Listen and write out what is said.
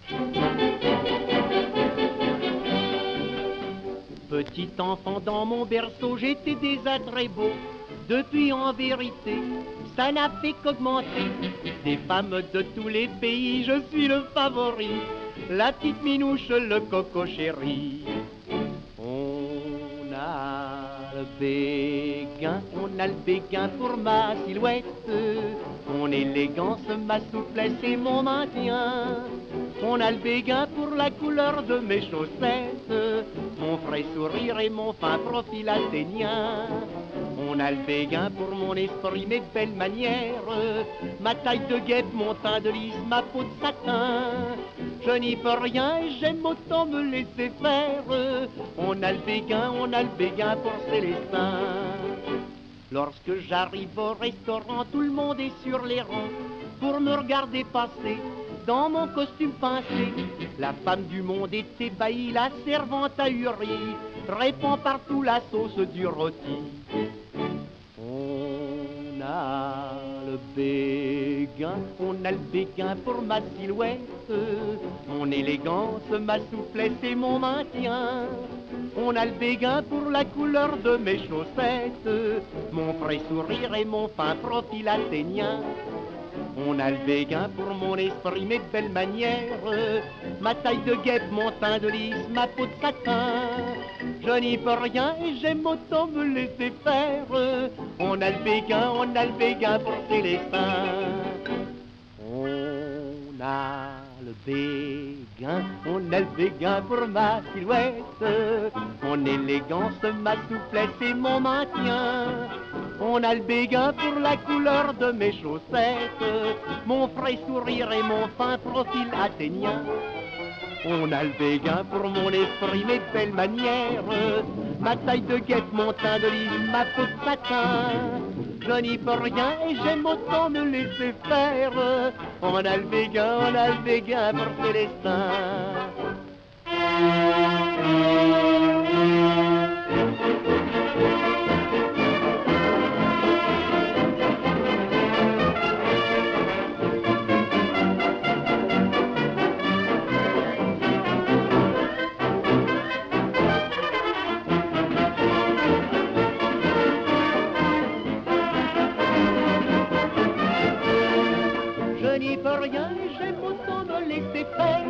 Petit enfant dans mon berceau, j'étais déjà très beau. Depuis en vérité, ça n'a fait qu'augmenter. Des femmes de tous les pays, je suis le favori. La petite minouche, le coco chéri. On a le béguin pour ma silhouette. Mon élégance, ma souplesse et mon maintien. On a le béguin pour la couleur de mes chaussettes, mon frais sourire et mon fin profil athénien. On a le béguin pour mon esprit, mes belles manières, ma taille de guêpe, mon teint de lys, ma peau de satin. Je n'y peux rien et j'aime autant me laisser faire. On a le béguin pour Célestin. Lorsque j'arrive au restaurant, tout le monde est sur les rangs pour me regarder passer dans mon costume pincé. La femme du monde est ébahie, la servante ahurie répand partout la sauce du rôti. On a le béguin pour ma silhouette, mon élégance, ma souplesse et mon maintien. On a le béguin pour la couleur de mes chaussettes, mon frais sourire et mon fin profil athénien. On a le béguin pour mon esprit, mes belles manières, ma taille de guêpe, mon teint de lys, ma peau de satin. Je n'y peux rien et j'aime autant me laisser faire. On a le béguin pour Célestin. On a le béguin pour ma silhouette, mon élégance, ma souplesse et mon maintien. On a le béguin pour la couleur de mes chaussettes, mon frais sourire et mon fin profil athénien. On a le béguin pour mon esprit, mes belles manières, ma taille de guêpe, mon teint de lys, ma peau de satin. Je n'y peux rien et j'aime autant me laisser faire. On a le béguin pour Célestin. Je n'y peux rien et j'aime autant me laisser faire.